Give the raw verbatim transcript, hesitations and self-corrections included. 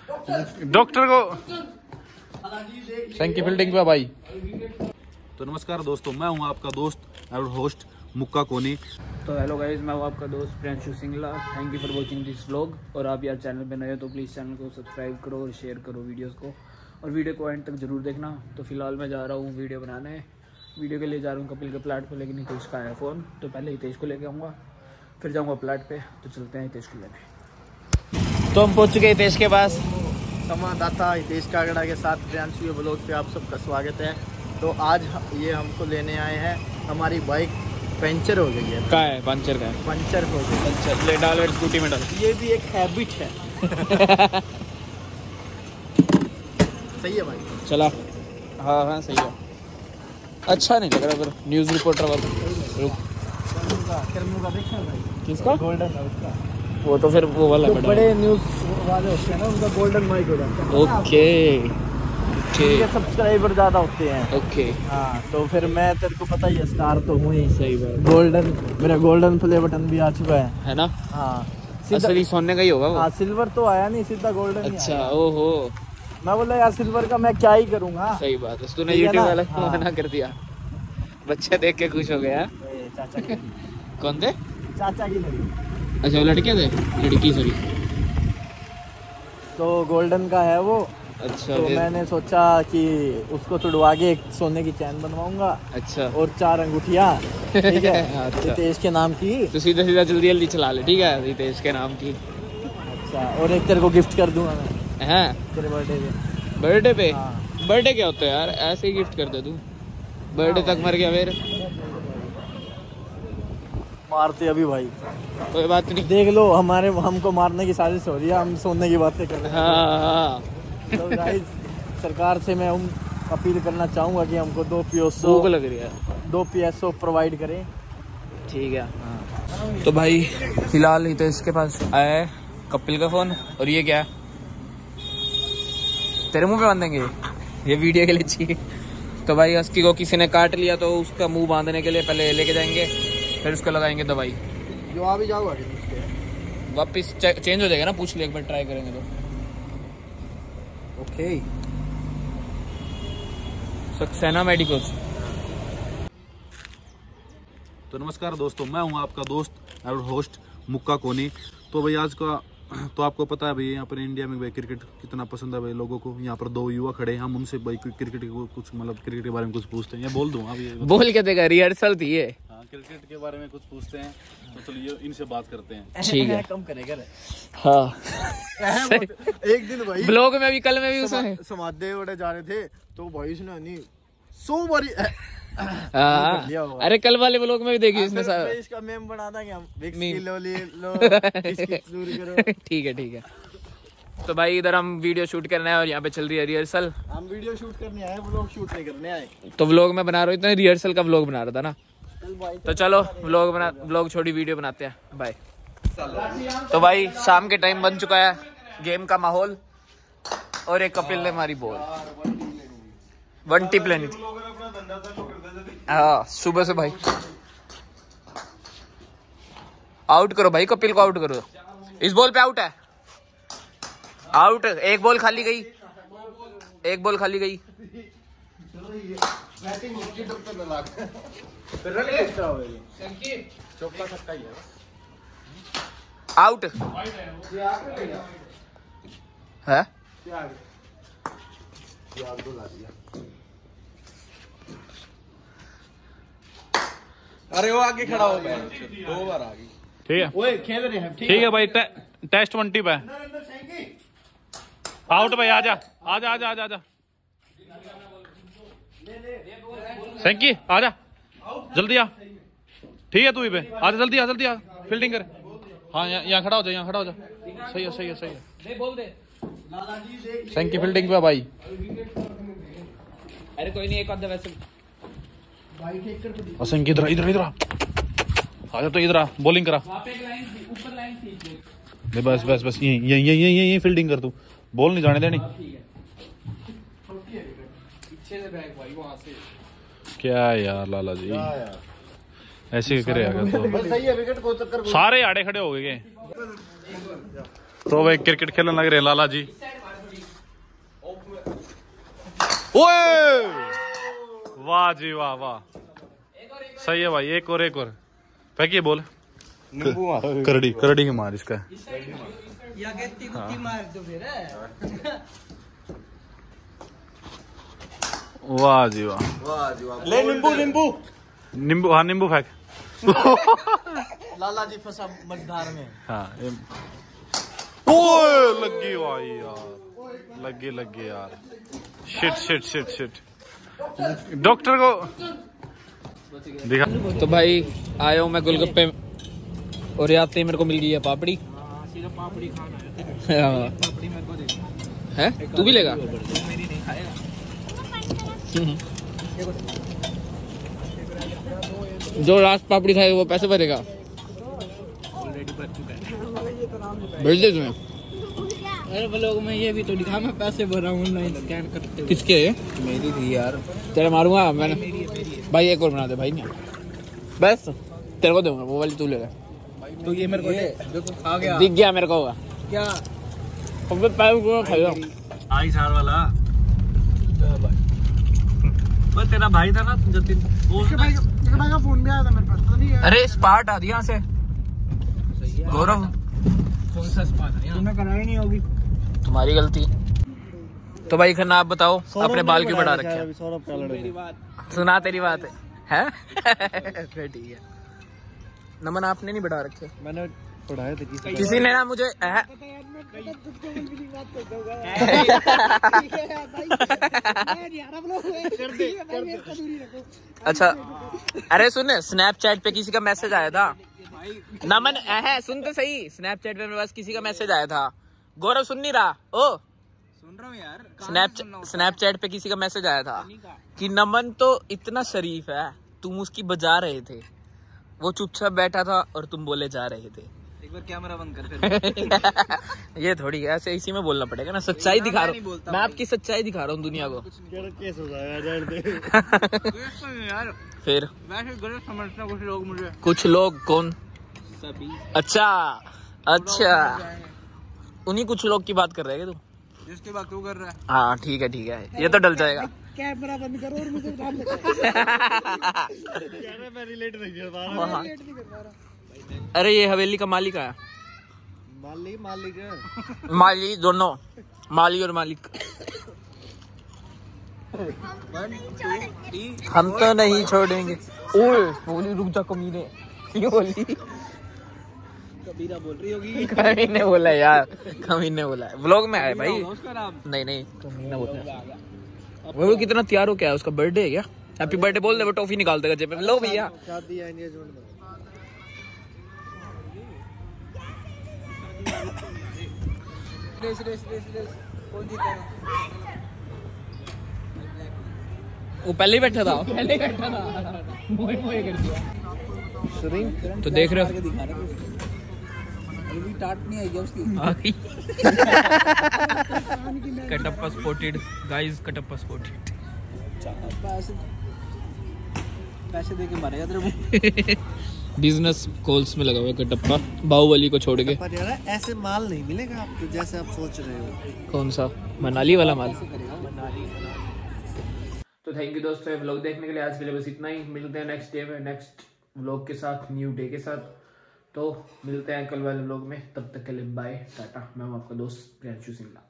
Doctor को सैंकी fielding पे भाई। तो नमस्कार दोस्तों, मैं हूं आपका दोस्त और होस्ट मुक्का कोनी। तो हेलो गाइस, मैं हूं आपका दोस्त Priyanshu Singla. Thank you for watching this vlog. और आप यार चैनल पे नए हो तो प्लीज़ चैनल को सब्सक्राइब करो और शेयर करो वीडियोस को, और वीडियो को एंड तक जरूर देखना। तो फिलहाल मैं जा रहा हूँ वीडियो बनाने, वीडियो के लिए जा रहा हूँ कपिल के प्लाट पे, लेकिन हितेश का है फ़ोन, तो पहले हितेश को लेके आऊँगा, फिर जाऊँगा प्लाट पे। तो चलते हैं हितेश को लेने। तो हम पहुंच चुके हितेश के पास। संवाददाता हितेश कागड़ा के साथ प्रियांशु ये ब्लॉग पे आप सबका स्वागत है। तो आज ये हमको लेने आए हैं, हमारी बाइक पंचर हो गई है। का है पंचर का है पंचर हो गई, पंचर ले डाल और स्कूटी में डाल। ये भी एक हैबिट है। सही है भाई, चला। हाँ हाँ सही है। अच्छा नहीं लग रहा, फिर न्यूज़ रिपोर्टर वाला। रुक, किसका? गोल्डन है उसका। वो तो फिर वो वाला तो बड़े न्यूज़ वाले होते हैं ना, उनका गोल्डन माइक हो जाता है। ओके ओके सब्सक्राइबर ज़्यादा होते हैं। ओके हाँ, तो फिर मैं तेरे को पता ही है, स्टार तो हूँ ही। सही बात। गोल्डन, मेरा गोल्डन प्ले बटन भी आ चुका है है ना? हाँ, असली सोने का ही होगा वो। हाँ, सिल्वर तो आया नहीं, सीधा गोल्डन ही अच्छा, आया। ओहो। मैं बोला यार सिल्वर का मैं क्या ही करूँगा। सही बात है, तूने ठीक है यूट्यूब ना? वाला क्यों हाँ। मना कर दिया? बच्चे देख के खुश हो गया। चाचा की कौन थे? चाचा की लड़की। अच्छा, वो लड़के थे? लड़की सॉरी। तो गोल्डन का है वो। अच्छा, तो फिर? मैंने सोचा कि उसको तुड़वा के एक सोने की चैन बनवाऊंगा अच्छा, और चार अंगूठियाँ, ठीक है, अच्छा। रितेश के नाम की। तो सीधा सीधा जल्दी जल्दी चला ले, ठीक है, रितेश के नाम की। अच्छा, और एक तेरे को गिफ्ट कर दूंगा मैं हैं? तेरे बर्थडे पे। बर्थडे पे? हाँ। बर्थडे क्या होता है यार, ऐसे ही गिफ्ट कर दे तू। बर्थडे तक मर गया फिर। मारते अभी भाई, कोई बात नहीं। देख लो, हमारे हमको मारने की साजिश हो रही है, हम सोने की बातें कर रहे हैं। हाँ हाँ, तो गाइस, सरकार से मैं उन अपील करना चाहूँगा कि हमको दो पी एस भूख ओ लग रही है। दो पी एस ओ प्रोवाइड करें। ठीक है। हाँ। तो भाई फिलहाल हितेश के पास आया है कपिल का फोन, और ये क्या है? तेरे मुंह पे बांधेंगे ये वीडियो के लिए चाहिए। तो भाई अस्की को किसी ने काट लिया, तो उसका मुंह बांधने के लिए पहले लेके जाएंगे, फिर उसको लगाएंगे दवाई। जो आ भी जाओ वापिस चेंज हो जाएगा ना, पूछ ले एक बार, ट्राई करेंगे तो। ओके। सक्सेना मेडिकल्स। तो नमस्कार दोस्तों, मैं हूं आपका दोस्त और होस्ट मुक्का कोनी। तो भाई आज का तो आपको पता है भाई, यहाँ पर इंडिया में भाई क्रिकेट कितना पसंद है भाई लोगों को। यहाँ पर दो युवा खड़े हैं, हम उनसे भाई क्रिकेट को कुछ मतलब क्रिकेट के बारे में कुछ पूछते हैं। या बोल दूँ अभी? बोल के देगा, रिहर्सल थी ये। हाँ, क्रिकेट के बारे में कुछ पूछते हैं, तो चलिए इनसे बात करते हैं। ठीक है, कम करेगा। हाँ। एक दिन भाई ब्लॉग में भी, कल में भी उसमें समाधे उड़े जा रहे थे, तो भाई उसने नहीं सो बारी हाँ। अरे कल वाले ब्लॉग में भी देखी इसने साहब। इसका मेम बना था कि हम लो ले लो करो। ठीक है ठीक है। तो भाई इधर हम वीडियो शूट करना है, और यहाँ पे चल रही है रिहर्सल। हम वीडियो शूट करने आए, व्लॉग शूट नहीं करने आए। तो व्लॉग में बना रहा हूँ, इतना रिहर्सल का व्लॉग बना रहा था ना। तो चलो व्लॉग बना व्लॉग छोड़ी वीडियो बनाते हैं। बाय। तो भाई शाम के टाइम बन चुका है, गेम का माहौल, और एक कपिल ने हमारी बॉल वन टिप लेनी थी। हाँ, सुबह से भाई आउट करो भाई, कपिल को आउट करो। इस बॉल पे आउट है, आउट। एक बॉल खाली गई, एक बॉल खाली गई। आउट है। अरे वो आगे खड़ा हो गया, दो बार आ गई। ठीक है, ओए खेल रहे हैं। ठीक है भाई, टे, टेस्ट वन टिप है। आउट भाई, आजा आजा आजा आजा आजा सैंकी, आजा जल्दी आ। ठीक है, तू ही पे आजा, जल्दी आ जल्दी आ, फील्डिंग कर। हाँ, यहाँ खड़ा हो जा, यहाँ खड़ा हो जा। सही है सही है सही है। सैंकी फील्डिंग पे भाई। अरे कोई नहीं, एक आधा वैसे। सैंकी इधर इधर इधर आजा, तो इधर आ, बॉलिंग करा। बस बस बस, यही यही यही यही यही फील्डिंग कर, तू बॉल नहीं जाने देनी। क्या यार लाला जी, ऐसे करे तो सही है, विकेट को चक्कर सारे आड़े खड़े हो गए। तो भाई क्रिकेट खेलने लग रहे हैं लाला जी। ओए वाह जी वाह वाह, सही है भाई। एक और एक और फेंकिए बोल। करड़ी करड़ी की मार इसका। वाह जी वाह, ले नींबू नींबू। नींबू, हाँ नींबू फेंक। लाला जी फंसा मझधार में। हाँ ओए लगी भाई यार, लगी लगी यार। Shit shit shit shit. Doctor को दिखा। तो भाई आया हूँ मैं गोलगप्पे और यहाँ पे मेरे को मिल गई है पापड़ी। हाँ। है तू भी लेगा? जो लास्ट पापड़ी खाएगा वो पैसे भरेगा। ऑलरेडी भर चुका है। भेज दे तुम्हें। अरे ब्लॉग में ये भी तो दिखा, मैं पैसे भर रहा हूँ ऑनलाइन स्कैन करते। किसके है? मेरी थी यार। तेरे मारूंगा मैंने। भाई एक और बना दे भाई। नहीं बस तेरे को दूंगा वो वाली, तू ले ले। तो ये मेरे को दे, जो खा गया दिख गया मेरे को क्या? अब पैर को खाएगा आई साल वाला बस तेरा भाई था ना जतिन, उसके भाई का फोन भी आया था मेरे पास, तो नहीं है। अरे स्पार्ट आ दिया यहाँ से गौरव। कौन सा स्पार्ट है? तुमने कराई नहीं होगी, तुम्हारी गलती। तो भाई खन्ना आप बताओ, अपने बाल क्यों बढ़ा रखे हैं? सौरभ का लड़का। सुना तेरी बात है, है? फिर ठीक है। नमन आपने नहीं बढ़ा रखे? मैंने पढ़ाए थे किसी किसी ने ना मुझे अह... अच्छा अरे सुन, स्नैपचैट पे किसी का मैसेज आया था। नमन अह सुन तो सही, स्नैपचैट पे मेरे पास किसी का मैसेज आया था। गौरव सुन नहीं रहा? ओ सुन रहा हूँ यार। स्नैप स्नैपचैट पे किसी का मैसेज आया था कि नमन तो इतना शरीफ है, तुम उसकी बजा रहे थे, वो चुपचाप बैठा था और तुम बोले जा रहे थे। एक बार कैमरा बंद कर फिर। ये थोड़ी ऐसे, इसी में बोलना पड़ेगा ना। सच्चाई दिखा रहा हूँ मैं, आपकी सच्चाई दिखा रहा हूँ दुनिया को। केस हो जाएगा यार फिर वैसे गलत समझते कुछ लोग मुझे। कुछ लोग कौन? सभी। अच्छा अच्छा, उन्हीं कुछ लोग की बात कर रहे हैं तू? जिसकी बात तू कर रहा है। हाँ ठीक है ठीक है, ये तो डल जाएगा। कैमरा बंद करो और मुझे उठा ले। मैं रिलेट नहीं कर पा रहा, रिलेट नहीं कर पा रहा। अरे ये हवेली का मालिक है। माली मालिक है। माली दोनों, माली और मालिक। हम तो नहीं छोड़ेंगे। ओए बोली रुक जा कमीने, ये बोली कबीरा बोल रही होगी। कमीने बोला यार, कमीने बोला है। व्लॉग में आए भाई। उसका नाम नहीं नहीं कमीने बोलते हैं। वो कितना तैयार हो, क्या उसका बर्थडे है क्या? हैप्पी बर्थडे बोल दे, वो टॉफी निकाल देगा जेब में। लो भैया। शादी है एंगेजमेंट में। रेस रेस रेस रेस कौन जीतेगा? वो पहले ही बैठा था, पहले ही बैठा था, मोए मोए कर दिया। तो देख रहे हो अभी टाट नहीं आई है उसकी। आ गई। Kattappa spotted guys, Kattappa spotted. पैसे पैसे दे के मारेगा तेरे को। बिजनेस कॉल्स में लगा हुआ है कटप्पा, बाहुबली को छोड़ के। पर यार ऐसे माल नहीं मिलेगा आपको जैसे आप सोच रहे हो। कौन सा? मनाली वाला माल। तो थैंक यू दोस्तों व्लॉग देखने के लिए। आज के लिए बस इतना ही। मिलते हैं नेक्स्ट डे में, नेक्स्ट व्लॉग के साथ, न्यू डे के साथ। तो मिलते हैं कल वाले व्लॉग में, तब तक के लिए बाय टाटा। मैं हूँ आपका दोस्त प्रियांशु सिंगला।